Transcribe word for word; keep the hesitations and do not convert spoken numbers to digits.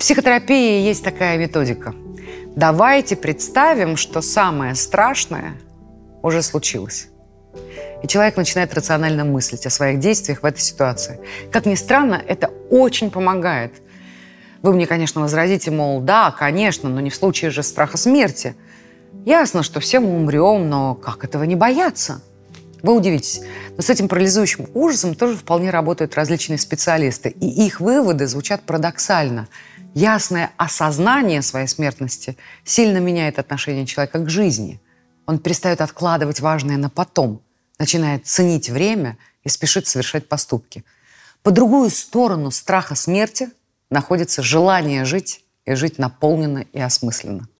психотерапии есть такая методика. Давайте представим, что самое страшное уже случилось. И человек начинает рационально мыслить о своих действиях в этой ситуации. Как ни странно, это очень помогает. Вы мне, конечно, возразите, мол, да, конечно, но не в случае же страха смерти. Ясно, что все мы умрем, но как этого не бояться? Вы удивитесь, но с этим парализующим ужасом тоже вполне работают различные специалисты, и их выводы звучат парадоксально. Ясное осознание своей смертности сильно меняет отношение человека к жизни. Он перестает откладывать важное на потом, начинает ценить время и спешит совершать поступки. По другую сторону страха смерти находится желание жить и жить наполненно и осмысленно.